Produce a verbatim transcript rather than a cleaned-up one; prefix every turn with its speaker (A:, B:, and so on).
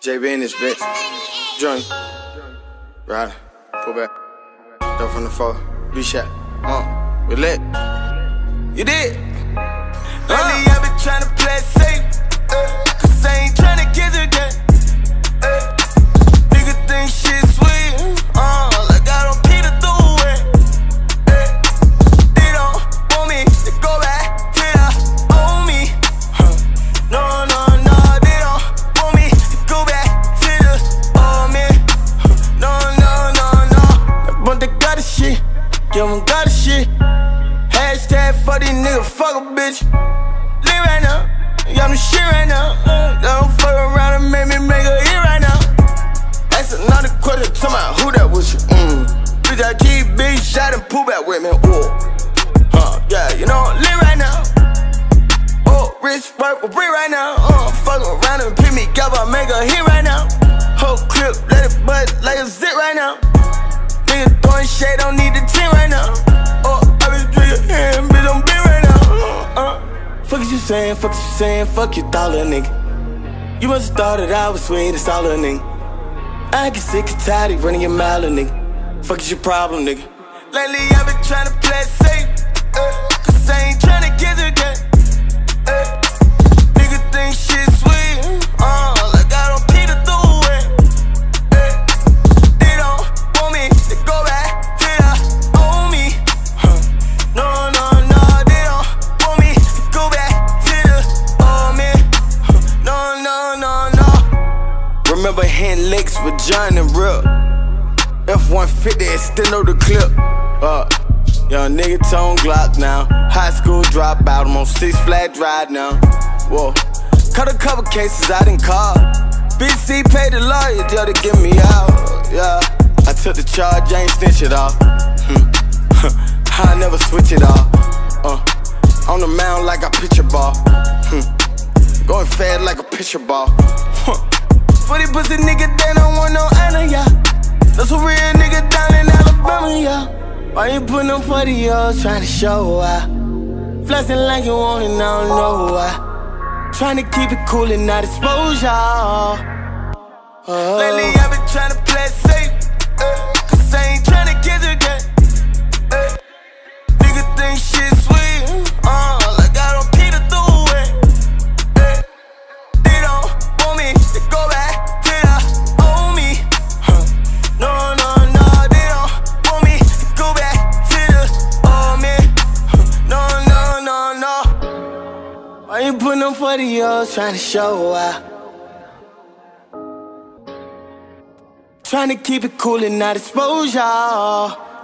A: J B in this bitch. Joint. Ride. Pull back. Go from the floor. Be shot. Uh. We lit. You did.
B: Uh. Lately I been tryna play it safe. Uh. Cause I ain't tryna get the game. Uh. Nigga think shit sweet. Uh. Like I don't keep it through it. Uh. They don't want me to go back to the old me. Huh. No, no, no. They don't want me to go back to the old me. Huh. No, no, no, no. That boy they got the shit. Yeah, we got the shit. Hashtag fuck these niggas, fuck a bitch. Live right now, yeah, I'm the shit right now. uh, Don't fuck around and make me make a hit right now. That's another question to my who that was you. Mm. Bitch, I keep big shot and pull back with me. Ooh. Huh, yeah, you know, live right now. Oh, rich work for free right now. Uh, fuck around and pick me up, I make a hit right now. Whole clip, let it buzz like a zit right now. Nigga throwing shade, don't need the tin right now. Oh, I been drinking, and bitch, I'm big right now. Uh, uh. Fuck is you saying, fuck is you saying, fuck you thought, little nigga. You must've thought that I was sweet, it's all, little nigga. I get sick and tired of running your mouth, little nigga. Fuck is your problem, nigga? Lately I been tryna play it safe. Uh, Cause I ain't tryna get the game. Uh, nigga think shit sweet. Uh, like I don't keep it through it. Uh, they don't want me to go back to the old me. Huh. No, no, no. They don't want me to go back to the old me. Huh. No, no, no, no. Remember hitting licks with John and Rip. F one fifty extendo the clip. Uh, young nigga tone Glock now. High school dropout, I'm on Six Flag Drive now. Whoa, cut a couple cases I didn't call. B C paid the lawyer just to get me out. Yeah, I took the charge, I ain't snitch it all. I never switch it all. Uh, on the mound like I pitch a ball. Going fast like a pitcher ball. For these pussy niggas, they don't want no honor, yeah. That's a real nigga down in Alabama, yeah. Why you putting them forty years trying to show out? Flexing like you want it, I don't know why. Trying to keep it cool and not expose y'all. Oh. Lately I been trying to play it safe. Uh, Cause I ain't trying to get the game. Uh, nigga think shit sweet. Uh, like I don't keep it through it. Uh, they don't want me to go back to the old me. Huh. No, no, no. They don't want me to go back to the old me. Huh. No, no, no, no. Why you putting them forty years trying to show out? Trying to keep it cool and not expose y'all.